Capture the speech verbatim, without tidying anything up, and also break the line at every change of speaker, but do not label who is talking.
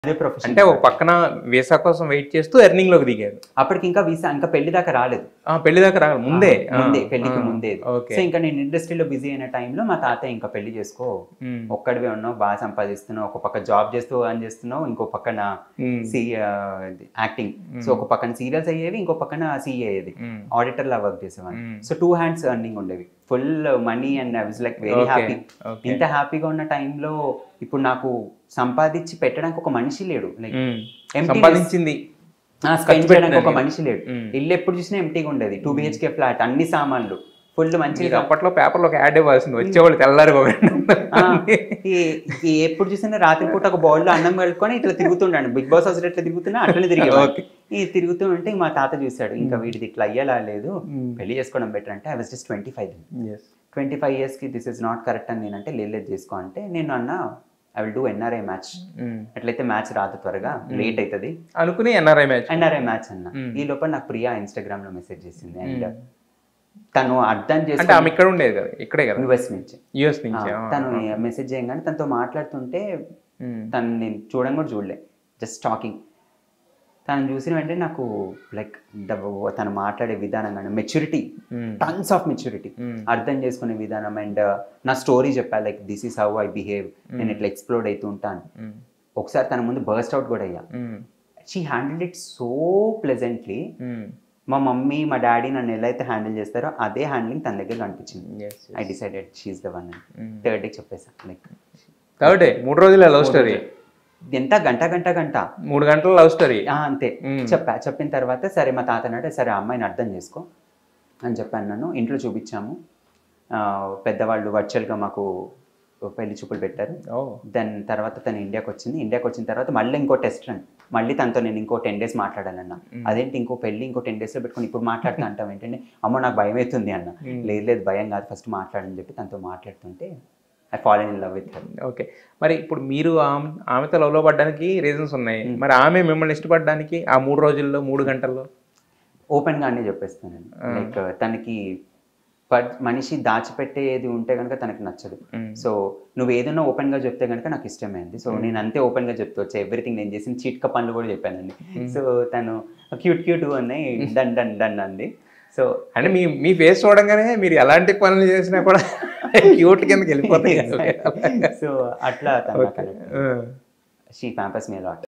అదే ప్రొఫెషన్.
అంటే ఒక పక్కన వీసా కోసం వెయిట్ చేస్తూ ఎర్నింగ్ లోకి దిగారు.
అప్పటికి ఇంకా వీసా ఇంకా పెళ్లి దాకా రాలేదు.
పెళ్లి దాకా రాలేదు, ముందే
ముందే పెళ్లికి ముందే. సో ఇంకా నేను ఇండస్ట్రీలో బిజీ అయిన టైంలో మా తాతయ్య ఇంకా పెళ్లి చేసుకో, ఒక్కడివే ఉన్నావు, బాగా సంపాదిస్తున్నావు, ఒక పక్క జాబ్ చేస్తూ అని చేస్తున్నావు, ఇంకో పక్కన సి యాక్టింగ్. సో ఒక పక్కన సీరియల్స్ అయ్యేవి, ఇంకో పక్కన సిఏ అయ్యేది, ఆడిటర్ లా వర్క్ చేసేవాడిని. సో టూ హ్యాండ్స్ ఎర్నింగ్ ఉండేవి, full money, and I was like very happy. ఇంత హ్యాపీగా ఉన్న టైంలో ఇప్పుడు నాకు సంపాదించి పెట్టడానికి ఒక మనిషి లేడు, లైక్
సంపాదించింది
స్పెండ్ చేయడానికి ఒక మనిషి లేడు. ఇల్లు ఎప్పుడు చూసినా ఎంటీగా ఉండేది, టూ బిహెచ్కే ఫ్లాట్, అన్ని సామాన్లు ఫుల్ మంచిగా.
అప్పట్లో పేపర్లో ఒక యాడ్ ఇవ్వాల్సింది, వచ్చేవాళ్ళు తెల్లారు
ఎప్పుడు చూసినా రాత్రి పూట ఒక బౌల్ లో అన్నం కలుపుకొని ఇట్లా తిరుగుతుండాను, బిగ్ బాస్ హౌస్ ఎట్లా తిరుగుతున్నా అట్లనే తిరిగి ఈ తిరుగుతూ ఉంటే మా తాత చూశాడు, ఇంకా వీడిది ఇట్లా అయ్యేలా లేదు, పెళ్లి చేసుకోవడం బెటర్ అంటే. I was just twenty five twenty five years కి దిస్ ఇస్ నాట్ కరెక్ట్ అని నేనంటే, లేదు చేసుకో అంటే, నేను అన్న I will do NRI match, అట్లయితే మ్యాచ్ రాదు, త్వరగా లేట్ అవుతుంది
అనుకుని ఎన్ఆర్ఐ మ్యాచ్ ఎన్ఆర్ఐ
మ్యాచ్ అన్న. ఈ లోపల నాకు ప్రియా ఇన్స్టాగ్రామ్ లో మెసేజ్ చేసింది, అండ్ తను అర్థం చేసి
ఇక్కడ ఉండేది కదా, ఇక్కడే కదా,
యుఎస్ నుంచి
యుఎస్ నుంచి
తను మెసేజ్ చేయగానే తనతో మాట్లాడుతుంటే, తను నేను చూడడం కూడా చూడలే, జస్ట్ టాకింగ్. తను చూసిన వెంటనే నాకు లైక్ తను మాట్లాడే విధానం కానీ మెచ్యూరిటీ, టన్స్ ఆఫ్ మెచ్యూరిటీ, అర్థం చేసుకునే విధానం, అండ్ నా స్టోరీ చెప్పా, like this is how I behave, నేను ఇట్లా ఎక్స్ప్లోర్ అవుతూ ఉంటాను. ఒకసారి తన ముందు బర్స్ట్ అవుట్ కూడా అయ్యా. She handle it so pleasantly. మా మమ్మీ మా డాడీ నన్ను ఎలా అయితే హ్యాండిల్ చేస్తారో అదే హ్యాండ్లింగ్ తన దగ్గర కనిపించింది. I decided she's the one. Third day చెప్పేసా, లైక్
థర్డ్ డే మూడు రోజుల లవ్ స్టోరీ,
ఎంత గంట గంట గంట
మూడు గంటల లవ్ స్టోరీ
అంతే చెప్పా. చెప్పిన తర్వాత సరే మా తాత అంటే, సరే అమ్మాయిని అర్థం చేసుకో అని చెప్పాను. నన్ను ఇంట్లో చూపించాము, పెద్దవాళ్ళు వర్చువల్గా మాకు పెళ్లి చూపులు పెట్టారు. దాని తర్వాత తను ఇండియాకి వచ్చింది. ఇండియాకి వచ్చిన తర్వాత మళ్ళీ ఇంకో టెస్ట్ రన్, మళ్ళీ తనతో నేను ఇంకో టెన్ డేస్ మాట్లాడాలన్నా. అదేంటి ఇంకో పెళ్లి ఇంకో టెన్ డేస్లో పెట్టుకుని ఇప్పుడు మాట్లాడుతూ అంటాం ఏంటంటే, అమ్మో నాకు భయం అవుతుంది అన్న. లేదు లేదు భయం కాదు, ఫస్ట్ మాట్లాడని చెప్పి తనతో మాట్లాడుతుంటే I fall in love with her.
Okay, మరి ఇప్పుడు మీరు ఆమెతో లవ్లో పడడానికి రీజన్స్ ఉన్నాయి, మరి ఆమె మిమ్మల్ని ఇష్టపడడానికి ఆ మూడు రోజుల్లో మూడు గంటల్లో?
ఓపెన్గా అన్నీ చెప్పేస్తాను. లైక్ తనకి మనిషి దాచిపెట్టేది ఉంటే కనుక తనకి నచ్చదు. సో నువ్వు ఏదైనా ఓపెన్గా చెప్తే కనుక నాకు ఇష్టమైంది. సో నేను అంతే ఓపెన్గా చెప్తూ వచ్చా, ఎవ్రీథింగ్ నేను చేసిన చీట్క పనులు కూడా చెప్పానండి. సో తను క్యూట్ క్యూట్ ఉన్నాయి, డన్ డన్ డన్ అంది. సో
అంటే మీ మీ ఫేస్ చూడంగానే మీరు ఎలాంటి పనులు చేసినా కూడా క్యూట్ కిందకి వెళ్ళిపోతాయి.
సో అట్లా తను షీ ప్యాంపర్స్ మీ లాట్.